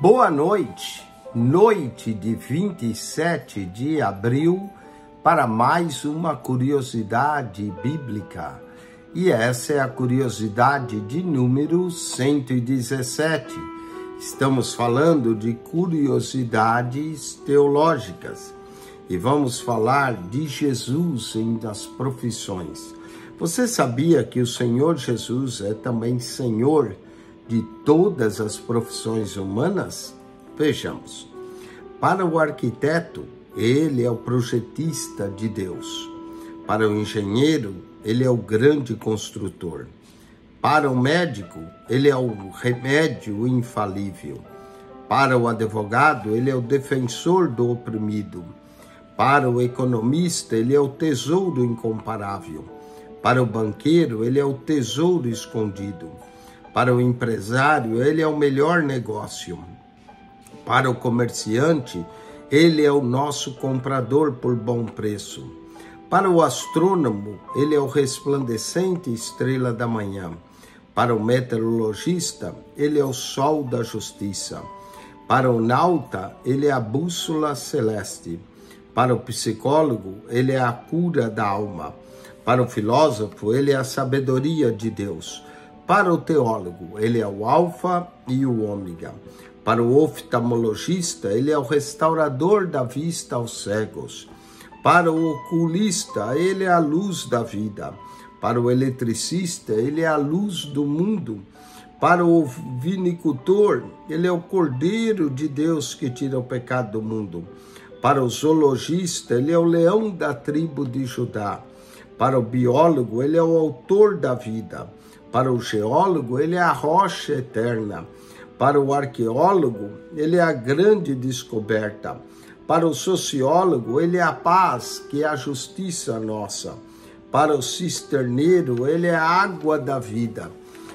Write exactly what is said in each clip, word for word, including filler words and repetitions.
Boa noite, noite de vinte e sete de abril, para mais uma curiosidade bíblica. E essa é a curiosidade de número cento e dezessete. Estamos falando de curiosidades teológicas e vamos falar de Jesus em das profissões. Você sabia que o Senhor Jesus é também Senhor de todas as profissões humanas? Vejamos. Para o arquiteto, ele é o projetista de Deus. Para o engenheiro, ele é o grande construtor. Para o médico, ele é o remédio infalível. Para o advogado, ele é o defensor do oprimido. Para o economista, ele é o tesouro incomparável. Para o banqueiro, ele é o tesouro escondido. Para o empresário, ele é o melhor negócio. Para o comerciante, ele é o nosso comprador por bom preço. Para o astrônomo, ele é o resplandecente estrela da manhã. Para o meteorologista, ele é o sol da justiça. Para o nauta, ele é a bússola celeste. Para o psicólogo, ele é a cura da alma. Para o filósofo, ele é a sabedoria de Deus. Para o teólogo, ele é o alfa e o ômega. Para o oftalmologista, ele é o restaurador da vista aos cegos. Para o oculista, ele é a luz da vida. Para o eletricista, ele é a luz do mundo. Para o vinicultor, ele é o Cordeiro de Deus que tira o pecado do mundo. Para o zoologista, ele é o leão da tribo de Judá. Para o biólogo, ele é o autor da vida. Para o geólogo, ele é a rocha eterna. Para o arqueólogo, ele é a grande descoberta. Para o sociólogo, ele é a paz, que é a justiça nossa. Para o cisterneiro, ele é a água da vida.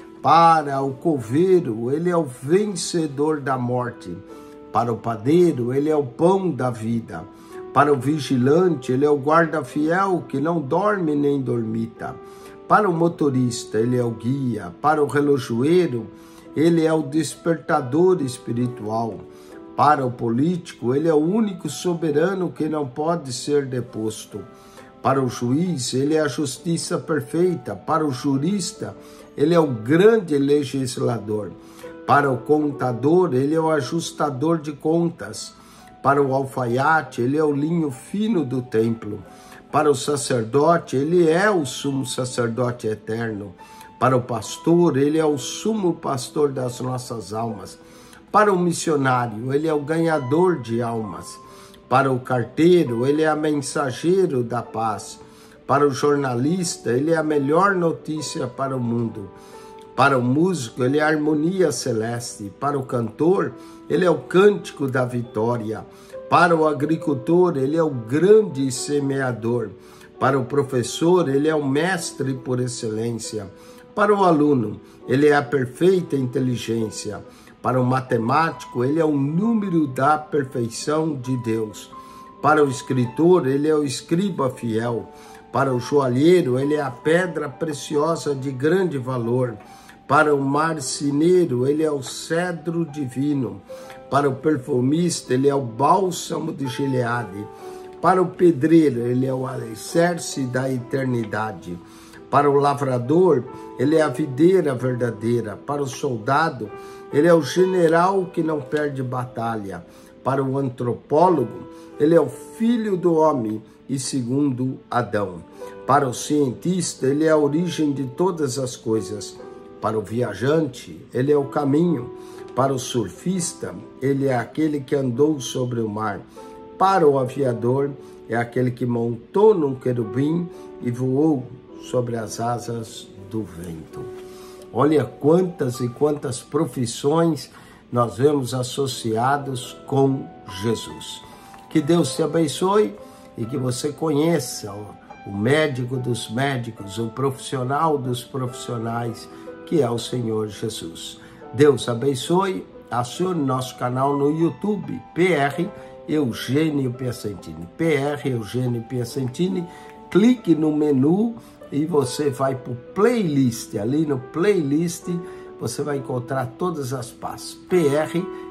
Para o coveiro, ele é o vencedor da morte. Para o padeiro, ele é o pão da vida. Para o vigilante, ele é o guarda fiel, que não dorme nem dormita. Para o motorista, ele é o guia. Para o relojoeiro, ele é o despertador espiritual. Para o político, ele é o único soberano que não pode ser deposto. Para o juiz, ele é a justiça perfeita. Para o jurista, ele é o grande legislador. Para o contador, ele é o ajustador de contas. Para o alfaiate, ele é o linho fino do templo. Para o sacerdote, ele é o sumo sacerdote eterno. Para o pastor, ele é o sumo pastor das nossas almas. Para o missionário, ele é o ganhador de almas. Para o carteiro, ele é a mensageiro da paz. Para o jornalista, ele é a melhor notícia para o mundo. Para o músico, ele é a harmonia celeste. Para o cantor, ele é o cântico da vitória. Para o agricultor, ele é o grande semeador. Para o professor, ele é o mestre por excelência. Para o aluno, ele é a perfeita inteligência. Para o matemático, ele é o número da perfeição de Deus. Para o escritor, ele é o escriba fiel. Para o joalheiro, ele é a pedra preciosa de grande valor. Para o marceneiro, ele é o cedro divino. Para o perfumista, ele é o bálsamo de Gileade. Para o pedreiro, ele é o alicerce da eternidade. Para o lavrador, ele é a videira verdadeira. Para o soldado, ele é o general que não perde batalha. Para o antropólogo, ele é o filho do homem e segundo Adão. Para o cientista, ele é a origem de todas as coisas. Para o viajante, ele é o caminho. Para o surfista, ele é aquele que andou sobre o mar. Para o aviador, é aquele que montou num querubim e voou sobre as asas do vento. Olha quantas e quantas profissões nós vemos associados com Jesus. Que Deus te abençoe e que você conheça o médico dos médicos, o profissional dos profissionais, que é o Senhor Jesus. Deus abençoe. Acione nosso canal no YouTube, P R Eugênio Piacentini. P R Eugênio Piacentini. Clique no menu e você vai para o playlist. Ali no playlist você vai encontrar todas as pastas. P R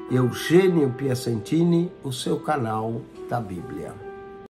Eugênio Piacentini, o seu canal da Bíblia.